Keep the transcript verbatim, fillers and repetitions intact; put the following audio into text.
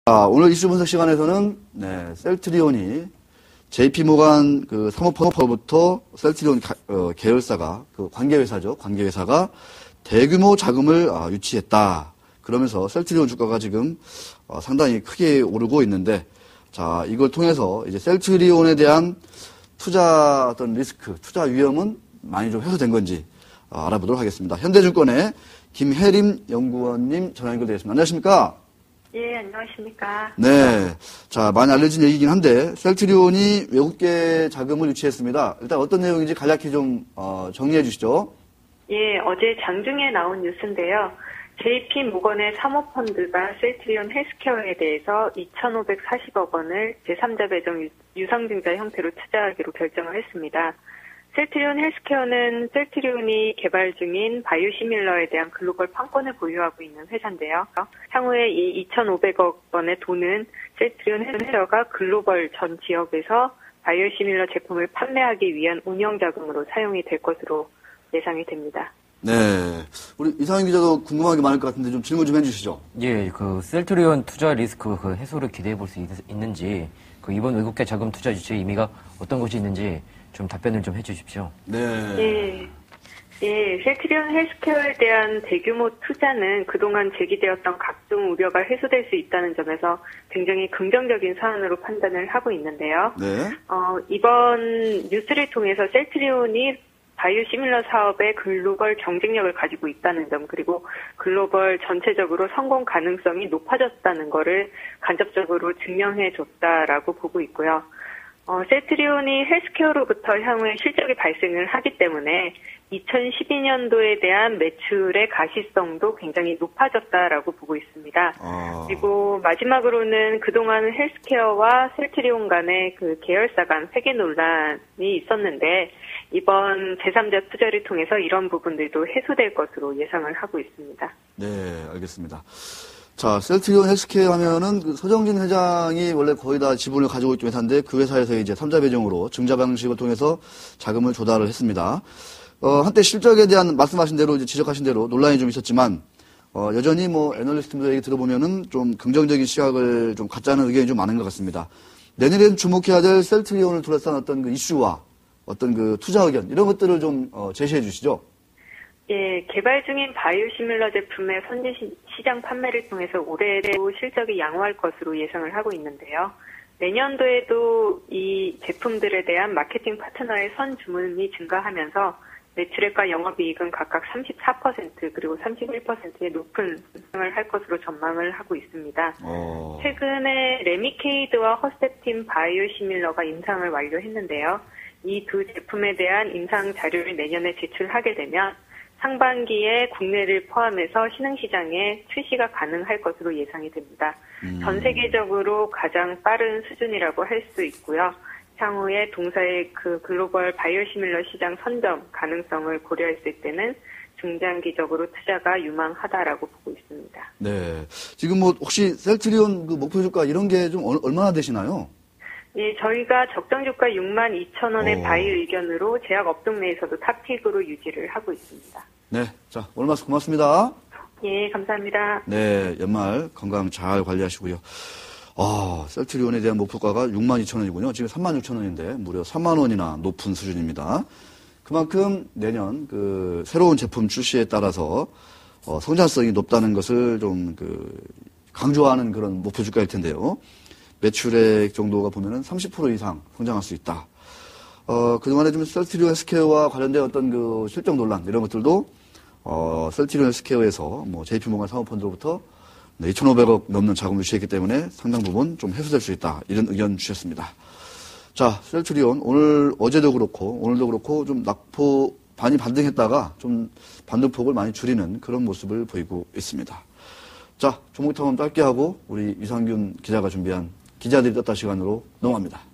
아, 오늘 이슈 분석 시간에서는 네, 셀트리온이 제이피모간 그 사모펀드부터 셀트리온 가, 어, 계열사가 그 관계회사죠. 관계회사가 대규모 자금을 아, 유치했다. 그러면서 셀트리온 주가가 지금 어, 상당히 크게 오르고 있는데, 자, 이걸 통해서 이제 셀트리온에 대한 투자 어떤 리스크, 투자 위험은 많이 좀 해소된 건지 어, 알아보도록 하겠습니다. 현대증권의 김혜림 연구원님 전화 연결되겠습니다. 안녕하십니까? 예, 안녕하십니까? 네. 자, 많이 알려진 얘기긴 한데, 셀트리온이 외국계 자금을 유치했습니다. 일단 어떤 내용인지 간략히 좀, 어, 정리해 주시죠. 예, 어제 장중에 나온 뉴스인데요. 제이피모건의 사모펀드가 셀트리온 헬스케어에 대해서 이천오백사십억 원을 제삼자 배정 유상증자 형태로 투자하기로 결정을 했습니다. 셀트리온 헬스케어는 셀트리온이 개발 중인 바이오시밀러에 대한 글로벌 판권을 보유하고 있는 회사인데요. 향후에 이 이천오백억 원의 돈은 셀트리온 헬스케어가 글로벌 전 지역에서 바이오시밀러 제품을 판매하기 위한 운영 자금으로 사용이 될 것으로 예상이 됩니다. 네. 우리 이상현 기자도 궁금한 게 많을 것 같은데 좀 질문 좀 해주시죠. 예, 그 셀트리온 투자 리스크 그 해소를 기대해 볼 수 있는지, 그 이번 외국계 자금 투자 유치의 의미가 어떤 것이 있는지 좀 답변을 좀 해주십시오. 네. 예. 예, 셀트리온 헬스케어에 대한 대규모 투자는 그동안 제기되었던 각종 우려가 해소될 수 있다는 점에서 굉장히 긍정적인 사안으로 판단을 하고 있는데요. 네. 어, 이번 뉴스를 통해서 셀트리온이 바이오시밀러 사업의 글로벌 경쟁력을 가지고 있다는 점, 그리고 글로벌 전체적으로 성공 가능성이 높아졌다는 것을 간접적으로 증명해 줬다라고 보고 있고요. 어, 셀트리온이 헬스케어로부터 향후에 실적이 발생을 하기 때문에 이천십이 년도에 대한 매출의 가시성도 굉장히 높아졌다라고 보고 있습니다. 아. 그리고 마지막으로는 그동안 헬스케어와 셀트리온 간의 그 계열사 간 회계 논란이 있었는데, 이번 제삼자 투자를 통해서 이런 부분들도 해소될 것으로 예상을 하고 있습니다. 네, 알겠습니다. 자, 셀트리온 헬스케어 하면은 그 서정진 회장이 원래 거의 다 지분을 가지고 있던 회사인데, 그 회사에서 이제 삼자 배정으로 증자 방식을 통해서 자금을 조달을 했습니다. 어, 한때 실적에 대한 말씀하신 대로 이제 지적하신 대로 논란이 좀 있었지만, 어, 여전히 뭐 애널리스트들 얘기 들어보면은 좀 긍정적인 시각을 좀 갖자는 의견이 좀 많은 것 같습니다. 내년에는 주목해야 될 셀트리온을 둘러싼 어떤 그 이슈와 어떤 그 투자 의견, 이런 것들을 좀 어, 제시해 주시죠. 예, 개발 중인 바이오시밀러 제품의 선제 시장 판매를 통해서 올해도 실적이 양호할 것으로 예상을 하고 있는데요. 내년도에도 이 제품들에 대한 마케팅 파트너의 선 주문이 증가하면서 매출액과 영업이익은 각각 삼십사 퍼센트 그리고 삼십일 퍼센트의 높은 상승을 할 것으로 전망을 하고 있습니다. 어... 최근에 레미케이드와 허스텝틴 바이오시밀러가 임상을 완료했는데요. 이 두 제품에 대한 임상 자료를 내년에 제출하게 되면 상반기에 국내를 포함해서 신흥시장에 출시가 가능할 것으로 예상이 됩니다. 음. 전 세계적으로 가장 빠른 수준이라고 할 수 있고요. 향후에 동사의 그 글로벌 바이오시밀러 시장 선점 가능성을 고려했을 때는 중장기적으로 투자가 유망하다라고 보고 있습니다. 네. 지금 뭐 혹시 셀트리온 그 목표 주가 이런 게 좀 얼마나 되시나요? 예, 저희가 적정 주가 육만 이천 원의 오. 바이 의견으로 제약 업종 내에서도 탑픽으로 유지를 하고 있습니다. 네. 자, 오늘 말씀 고맙습니다. 예, 감사합니다. 네, 연말 건강 잘 관리하시고요. 아, 셀트리온에 대한 목표가가 육만 이천 원이군요. 지금 삼만 육천 원인데 무려 삼만 원이나 높은 수준입니다. 그만큼 내년 그 새로운 제품 출시에 따라서 어, 성장성이 높다는 것을 좀 그 강조하는 그런 목표 주가일 텐데요. 매출액 정도가 보면은 삼십 퍼센트 이상 성장할 수 있다. 어, 그동안에 좀 셀트리온 헬스케어와 관련된 어떤 그 실적 논란 이런 것들도 어, 셀트리온 헬스케어에서 뭐 제이피모건 사모펀드로부터 네, 이천오백억 넘는 자금을 유치했기 때문에 상당 부분 좀 해소될 수 있다. 이런 의견 주셨습니다. 자, 셀트리온 오늘 어제도 그렇고 오늘도 그렇고 좀 낙폭 많이 반등했다가 좀 반등폭을 많이 줄이는 그런 모습을 보이고 있습니다. 자, 종목 탐험 짧게 하고 우리 유상균 기자가 준비한 기자들이 떴다 시간으로 넘어갑니다.